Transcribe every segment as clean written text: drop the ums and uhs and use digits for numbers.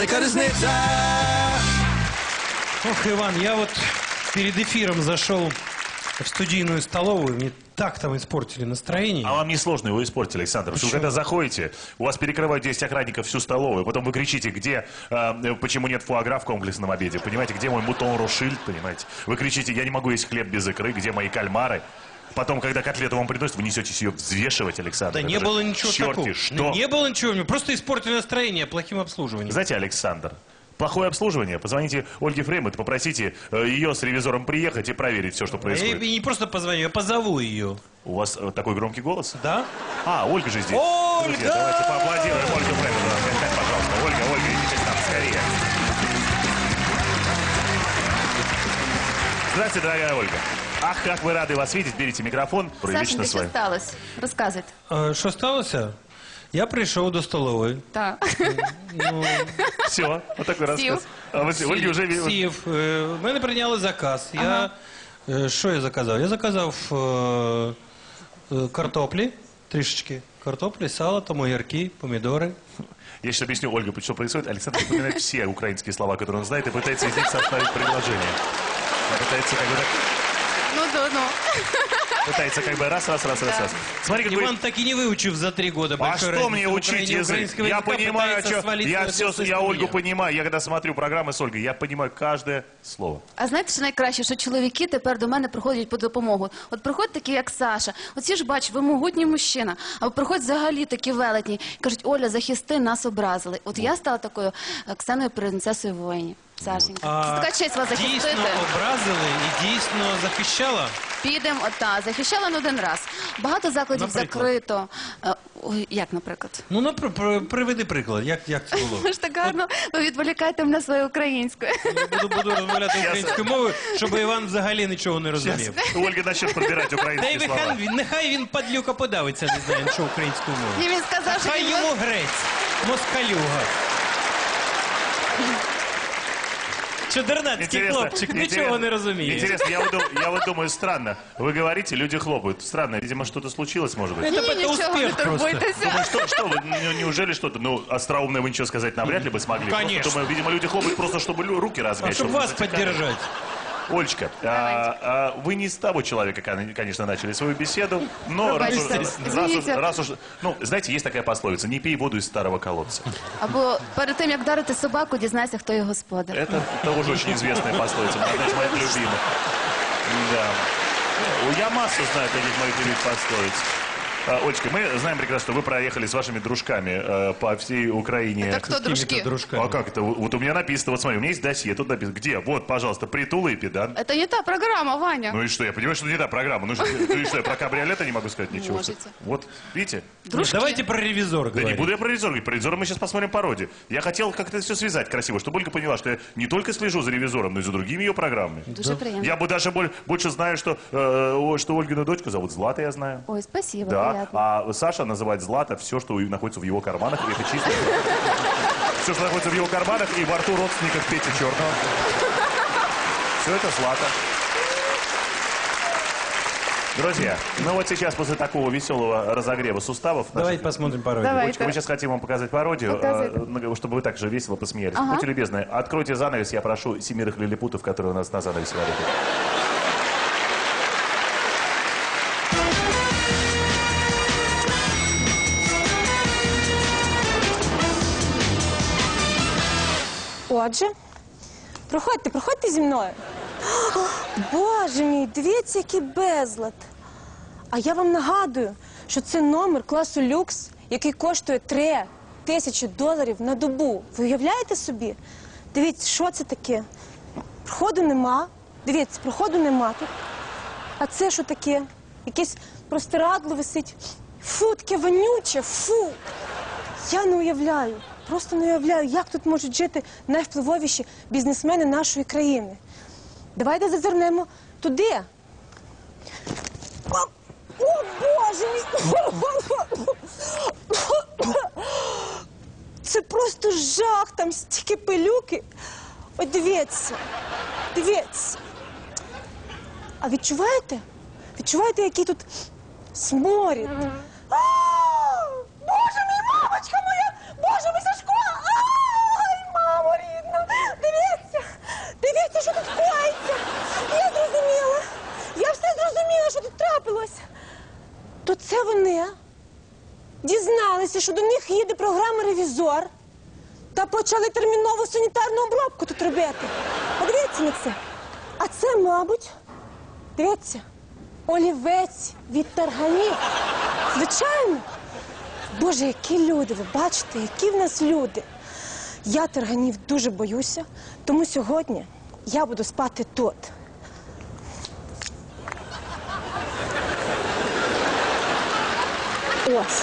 велика різниця. Ох, Иван, я вот перед эфиром зашел в студийную столовую, мне так там испортили настроение. А вам не сложно его испортить, Александр? Потому что вы когда заходите, у вас перекрывают 10 охранников всю столовую, потом вы кричите, почему нет фуагра в комплексном обеде, понимаете, где мой мутон рошиль, понимаете? Вы кричите, я не могу есть хлеб без икры, где мои кальмары? Потом, когда котлету вам приносят, вы несетесь ее взвешивать, Александр. Да не было ничего такого. Что? Не было ничего, мне просто испортили настроение плохим обслуживанием. Знаете, Александр, плохое обслуживание. Позвоните Ольге Фреймут, попросите ее с ревизором приехать и проверить все, что происходит. Я не просто позвоню, я позову ее. У вас такой громкий голос? Да? А, Ольга же здесь. Ольга! Друзья, давайте поаплодируем Ольгу Фреймут. Пожалуйста, Ольга, идите к нам скорее. Здравствуйте, дорогая Ольга. Ах, как мы рады вас видеть. Берите микрофон, проявите Сашенька, на що свой. сталося? Розказуйте. Что сталося? Я пришел до столовой. Так. Все, вот такой рассказ. А вы, Ольга уже... Сів. Мене прийняли заказ. Що я заказав? Я заказав картоплі, трішечки картоплі, сало, там огірки, помідори. Я сейчас объясню, Ольга, что происходит. Александр упоминает все украинские слова, которые он знает, и пытается из них составить предложение. Он пытается как бы так... Ну. Пытается как бы раз. Смотри, как Иван так и не выучив за 3 года. А что мне учить язык? Я понимаю, что... Я Ольгу понимаю. Я когда смотрю программы с Ольгой, я понимаю каждое слово. А знаєте, що найкраще? Що чоловіки тепер до мене приходять по допомогу. От приходять такі, як Саша. Оці ж, бач, ви могутній мужчина. А приходять взагалі такі велетні. Кажуть, Оля, захисти, нас образили. От я стала такою Оксаною принцесою воїнів. Сашенька. Це така честь вас захистити. Дійсно образили і дійсно захищала? Підемо, захищала не один раз. Багато закладів Наприклад? закрито. Як, наприклад? Ну, приведи приклад, як це було? Ви ж так гарно, ви відволікаєте мене своєю українською. Я буду розмовляти українською мовою, щоб Іван взагалі нічого не розумів. Ольга начнет подбирать Та украинские й слова. нехай він падлюка подавиться, не знає нічого українською І мовою. він сказав, що Хай він... йому грець, москалюга. Чудернацький хлопчик, ничего не разумеет. Интересно, я вот думаю, странно. Вы говорите, люди хлопают. Странно, видимо, что-то случилось, может быть. Ні, нічого, не успех просто. турбуйтеся. Думаю, что вы, неужели что-то, остроумное вы ничего сказать навряд ли бы смогли? Конечно. Просто, думаю, видимо, люди хлопают просто, чтобы руки размять. Чтобы вас поддержать. Олечка, вы не с того человека, конечно, начали свою беседу, но раз уж, ну, знаете, есть такая пословица, не пей воду из старого колодца. Або перед тим, як вдарити собаку, дізнайся, хто її господар. Это тоже очень известная пословица, одна из моих любимых. Да. Я массу знаю таких моих любимых пословиц. Олечка, мы знаем прекрасно, что вы проехали с вашими дружками по всей Украине. Так кто дружки? А как это? Вот у меня написано, вот смотри, у меня есть досье, тут написано. Где? Вот, пожалуйста, Притулы и Педан. Это не та программа, Ваня. Ну и что, я понимаю, что не та программа. Ну и что, я про кабриолеты не могу сказать ничего. Можете. Вот, видите? Дружки. Давайте про ревизора Да не говорить. буду я про ревизора говорить. Про ревизора мы сейчас посмотрим пародию. Я хотел как-то все связать красиво, чтобы Ольга поняла, что я не только слежу за ревизором, но и за другими ее программами. Дуже приємно. Я бы даже больше знаю, что Ольгину дочку зовут Злата, я знаю. Ой, спасибо, Да, приятно. а Саша называет Злата все, что находится в его карманах, и это чисто. Все, что находится в его карманах и во рту родственников Пети Черного. Все это Злата. Друзья, ну вот сейчас после такого веселого разогрева суставов... Давайте посмотрим пародию. Давай. Олечка, мы сейчас хотим вам показать пародию, чтобы вы так же весело посмеялись. Будьте любезны, откройте занавес, я прошу 7 лилипутов, которые у нас на занавесе валят. Отже, проходьте зі мною. Боже мій, дивіться, який безлад. А я вам нагадую, що це номер класу люкс, який коштує $3000 на добу. Ви уявляєте собі? Дивіться, що це таке? Проходу нема. Дивіться, проходу нема тут. А це що таке? Якесь простирадло висить. Фу, таке вонюче, фу. Я не уявляю, просто не уявляю, як тут можуть жити найвпливовіші бізнесмени нашої країни. Давайте зазирнемо туди. О, Боже мій! Це просто жах, там стільки пилюки. Ой, дивіться, дивіться. А відчуваєте? Відчуваєте, який тут сморід? Боже мій, мамочка моя! Боже мій, Сашко! Ай, мамо! дізналися, що до них їде програма «Ревізор» та почали термінову санітарну обробку тут робити. Подивіться на це. А це, мабуть, дивіться, олівець від тарганів. Звичайно. Боже, які люди, ви бачите, які в нас люди. Я тарганів дуже боюся, тому сьогодні я буду спати тут. Ось.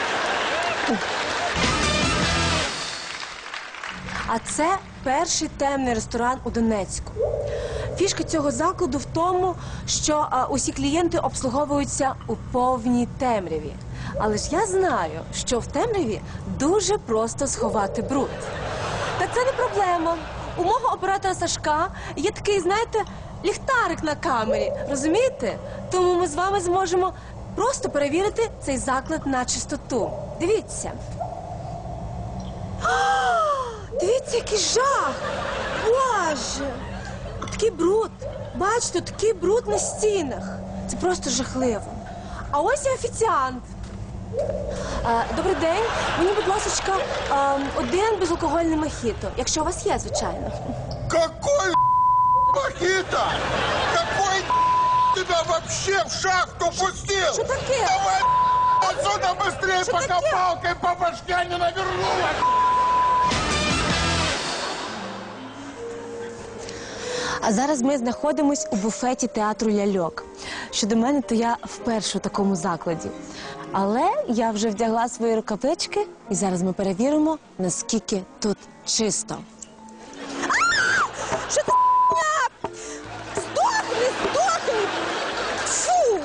А це перший темний ресторан у Донецьку. Фішка цього закладу в тому, що усі клієнти обслуговуються у повній темряві. Але ж я знаю, що в темряві дуже просто сховати бруд. Та це не проблема. У мого оператора Сашка є такий, знаєте, ліхтарик на камері. Розумієте? Тому ми з вами зможемо просто перевірити цей заклад на чистоту. Дивіться. Дивіться, який жах! Боже! Такий бруд. Бачите, такий бруд на стінах. Це просто жахливо. А ось і офіціант. Добрий день. Мені, будь ласка, один безалкогольний мохіто. Якщо у вас є, звичайно. Какой мохито? Какой тебя вообще в шахту пустил? Що таке? Давай отсюда быстрее, Что пока такое? палкой по башке не навернула. А зараз ми знаходимось у буфеті театру «Ляльок». Щодо мене, то я вперше у такому закладі. Але я вже вдягла свої рукавички, і зараз ми перевіримо, наскільки тут чисто. Що ти, ***ня? Здохни, здохни! Фу!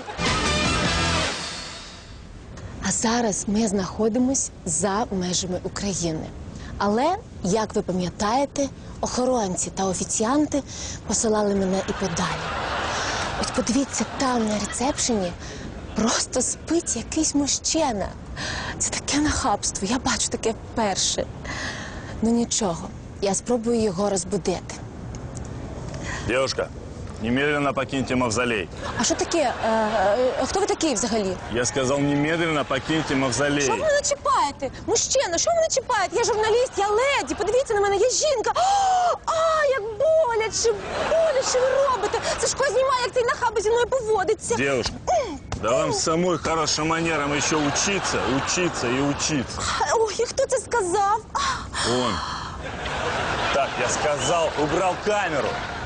А зараз ми знаходимось за межами України. Але, як ви пам'ятаєте, охоронці та офіціанти посилали мене і подалі. Ось подивіться, там на рецепшені просто спить якийсь мужчина. Це таке нахабство, я бачу таке вперше. Ну нічого, я спробую його розбудити. Девушка, немедленно покиньте мавзолей. А що таке? Хто ви такий взагалі? Я сказал, немедленно покиньте мавзолей. Що ви мене чіпаєте? Мужчина, що ви мене чіпаєте? Я журналіст, я леді, подивіться на мене, я жінка. Як боляче, боляче ви робите. Сашко знімає, як цей нахаба зі мною поводиться. Девушка, да вам самой хорошим манерам еще учиться, учиться и учиться. Ой, і хто це сказав? Он. Так, я сказал, убрал камеру.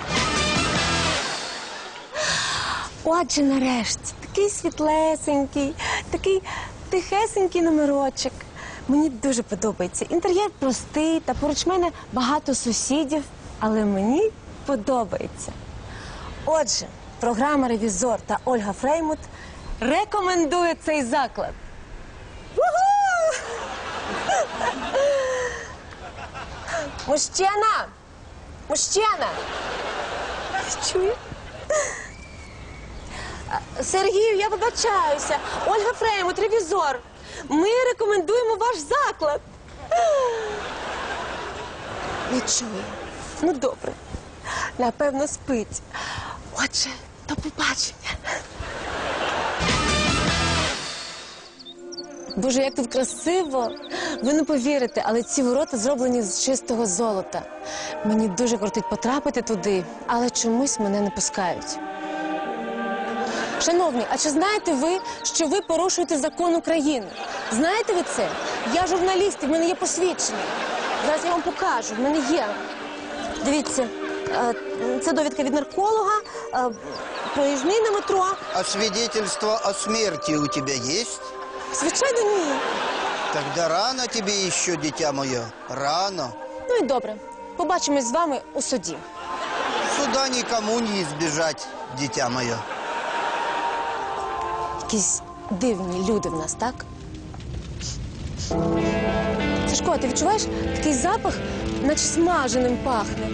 Отже, нарешті, такий світлесенький, такий тихесенький номерочок. Мені дуже подобається. Інтер'єр простий, та поруч мене багато сусідів, але мені подобається. Отже, програма «Ревізор» та Ольга Фреймут рекомендує цей заклад. Уху! Мужчина! Мужчина! Чує? Сергію, я вибачаюся. Ольга Фреймут, «Ревізор». Ми рекомендуємо ваш заклад. Не чує. Ну, добре. Напевно, спить. Отже, до побачення. Боже, як тут красиво. Ви не повірите, але ці ворота зроблені з чистого золота. Мені дуже кортить потрапити туди, але чомусь мене не пускають. Шановні, а чи знаєте ви, що ви порушуєте закон України? Знаєте ви це? Я журналіст, і в мене є посвідчення. Зараз я вам покажу, в мене є. Дивіться, це довідка від нарколога, проїзний на метро. А свидетельство о смерти у тебя есть? Звичайно, ні. Тогда рано тебе еще, дитя мое, рано. Ну і добре, побачимось з вами у суді. Суда никому не избежать, дитя мое. Якісь дивні люди в нас, так? Сашко, а ти відчуваєш такий запах, наче смаженим пахне?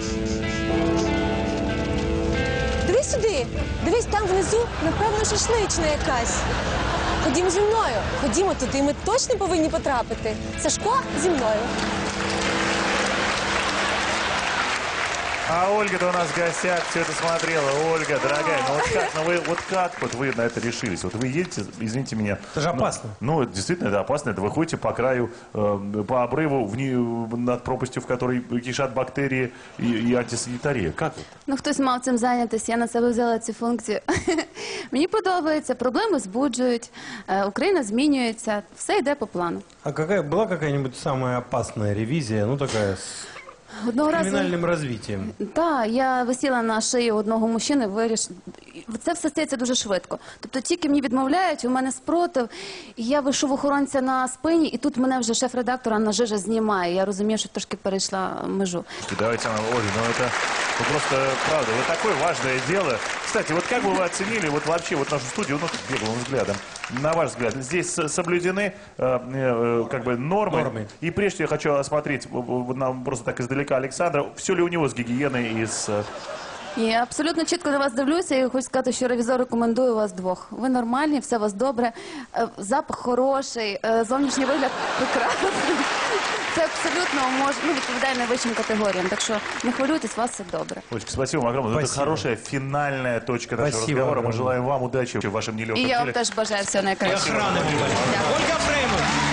Дивись сюди, дивись, там внизу, напевно, шашлична якась. Ходімо зі мною, ходімо туди, ми точно повинні потрапити. Сашко, зі мною. А Ольга-то у нас в гостях все это смотрела. Ольга, дорогая, вот как вы на это решились? Вот вы едете, извините меня. Это же опасно. Ну, действительно, это опасно. Это вы ходите по краю, по обрыву, над пропастью, в которой кишат бактерии и антисанітарія. Как вот? Ну, хтось мав цим зайнятися, я на себе взяла цю функцію. Мені подобається, проблеми збуджують, Україна змінюється, все йде по плану. А была какая-нибудь самая опасная ревизия, ну такая с Одного разу... криминальным развитием? Так, я висіла на шиї одного мужчини, це все стається дуже швидко. Тобто тільки мені відмовляють, у мене спротив, і я вийшов охоронця на спині, і тут мене вже шеф-редактор Анна Жижа знімає. Я розумію, що трошки перейшла межу. Давайте, Ольга, ну это просто правда, вот такое важное дело. Кстати, вот как бы вы оценили вот вообще вот нашу студию, ну, беглым взглядом, на ваш взгляд, здесь соблюдены как бы нормы? И прежде я хочу осмотреть нам просто так издалека Александра, все ли у него с гигиеной и с... Я абсолютно чітко на вас дивлюся і хочу сказати, що ревізор рекомендує вас двох. Ви нормальні, все у вас добре, запах хороший, зовнішній вигляд прекрасний. Це абсолютно відповідає найвищим категоріям, так що не хвилюйтесь, у вас все добре. Олечка, спасибо вам огромное. Это хорошая финальная точка нашего разговора. Мы желаем вам удачи в вашем нелегком І деле. я вам теж бажаю всього найкращого. Охраны вам большое. Ольга Фреймут.